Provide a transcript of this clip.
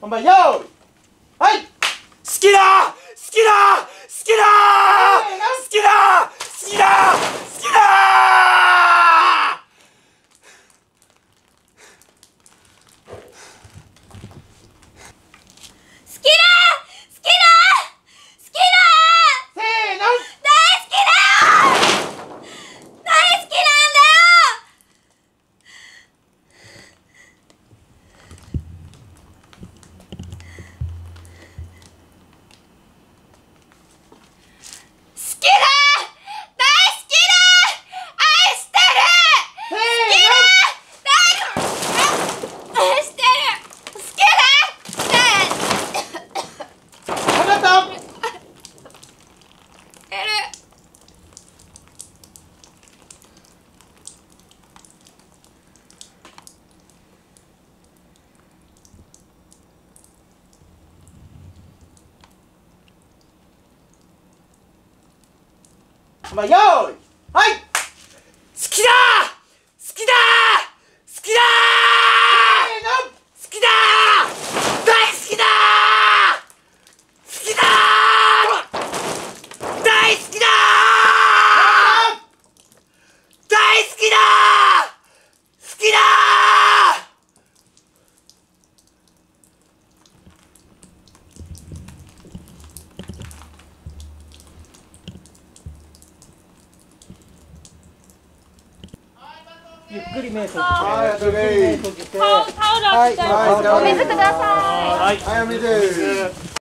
本番よーいはい。 好きだ好きだ好きだ好きだ好きだ好きだせーの。本番よーいはい。 好きだ好きだ好きだせーの。 好きだ大好きだ好きだ大好きだ大好きだ好きだゆっくり目閉じて。 はい、あとね。 目閉じて。 タオル当てて、 はいお水ください。 はい。 はい、お水。